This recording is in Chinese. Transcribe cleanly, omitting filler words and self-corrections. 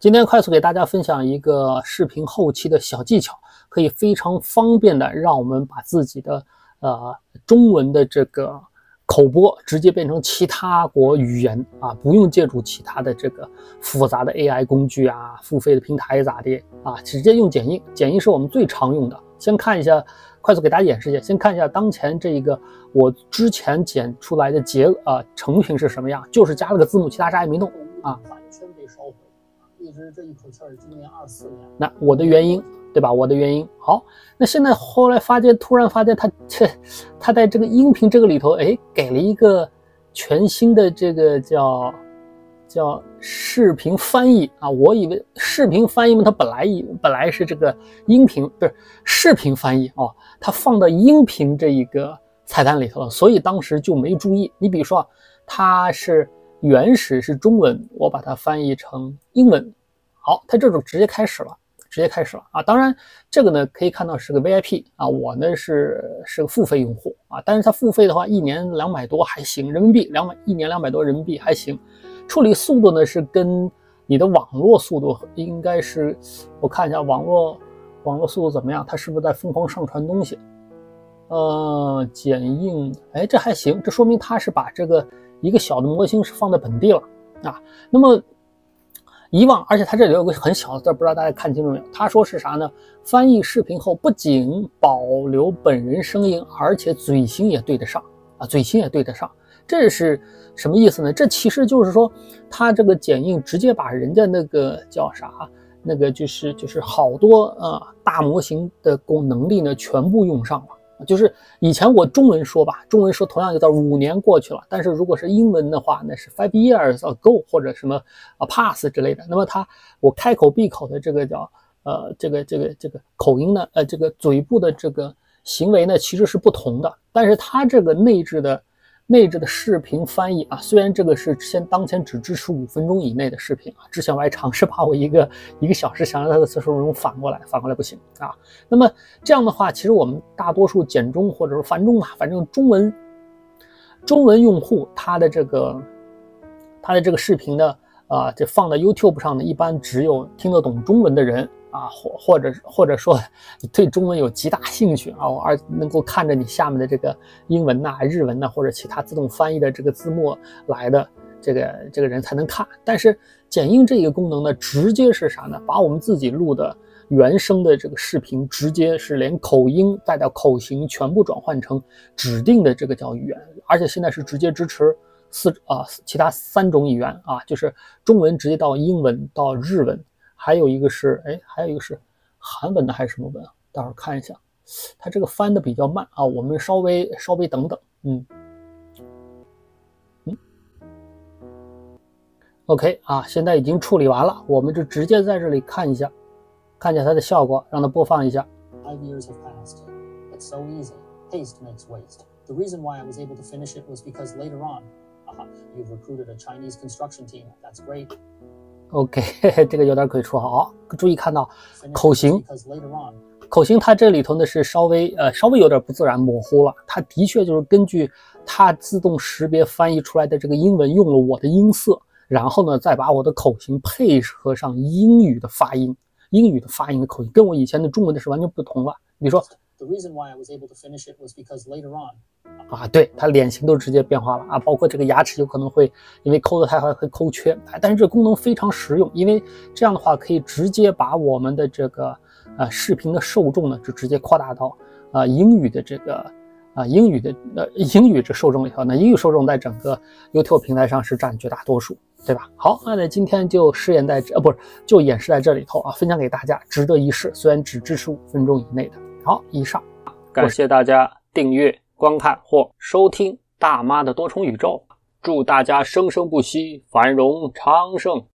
今天快速给大家分享一个视频后期的小技巧，可以非常方便的让我们把自己的中文的这个口播直接变成其他国语言啊，不用借助其他的这个复杂的 AI 工具啊，付费的平台咋的啊，直接用剪映。剪映是我们最常用的。先看一下，快速给大家演示一下。先看一下当前这一个我之前剪出来的成品是什么样，就是加了个字幕，其他啥也没动啊。完全被烧毁，一直这一口气儿，今年24年。那我的原因。对吧？我的原因好，那现在后来突然发现他在这个音频这个里头，哎，给了一个全新的这个叫视频翻译啊。我以为视频翻译嘛，它本来是这个音频，不是视频翻译哦，它放到音频这一个菜单里头了，所以当时就没注意。你比如说，它是原始是中文，我把它翻译成英文，好，它这种直接开始了啊！当然，这个呢可以看到是个 VIP 啊，我呢是个付费用户啊，但是它付费的话，一年200多还行，人民币一年200多人民币还行。处理速度呢是跟你的网络速度应该是，我看一下网络速度怎么样，它是不是在疯狂上传东西？剪映，哎，这还行，这说明它是把这个一个小的模型是放在本地了啊。那么以往，而且它这里有个很小的字，不知道大家看清楚没有？他说是啥呢？翻译视频后不仅保留本人声音，而且嘴型也对得上啊，嘴型也对得上。这是什么意思呢？这其实就是说，他这个剪映直接把人家那个叫啥，那个就是好多大模型的能力呢全部用上了。就是以前我中文说同样就到5年过去了，但是如果是英文的话，那是 5 years ago 或者什么pass 之类的。那么我开口闭口的这个叫这个口音呢，这个嘴部的这个行为呢其实是不同的，但是它这个内置的视频翻译啊，虽然这个是当前只支持5分钟以内的视频啊，之前我还尝试把我一个小时想让它的词数内容反过来不行啊。那么这样的话，其实我们大多数简中或者是繁中反正中文用户，他的这个视频呢这放在 YouTube 上呢，一般只有听得懂中文的人啊，或者说对中文有极大兴趣啊，而能够看着你下面的这个英文呐、日文呐，或者其他自动翻译的这个字幕来的这个人才能看。但是剪映这个功能呢，直接是啥呢？把我们自己录的原声的这个视频，直接是连口音带到口型全部转换成指定的这个叫语言，而且现在是直接支持其他3种语言啊，就是中文直接到英文到日文。还有一个是韩文的还是什么文啊？待会儿看一下，它这个翻的比较慢啊，我们稍微等等。OK 啊，现在已经处理完了，我们就直接在这里看一下它的效果，让它播放一下。5 years have passed. It's so easy. Haste makes waste. The reason why I was able to finish it was because later on, you've recruited a Chinese construction team. That's great. OK 这个有点可以出好，注意看到口型它这里头呢是稍微有点不自然模糊了，它的确就是根据它自动识别翻译出来的这个英文用了我的音色，然后呢再把我的口型配合上英语的发音的口音，跟我以前的中文的是完全不同了。比如说The reason why I was able to finish it was because later on 啊，对，它脸型都直接变化了啊，包括这个牙齿有可能会因为抠得太快会抠缺，但是这个功能非常实用，因为这样的话可以直接把我们的这个视频的受众呢就直接扩大到英语的这个英语这受众里头。那英语受众在整个 YouTube 平台上是占绝大多数，对吧？好，那今天就演示在这里头啊，分享给大家，值得一试，虽然只支持5分钟以内的。好，以上，感谢大家订阅、观看或收听大妈的多重宇宙，祝大家生生不息，繁荣昌盛。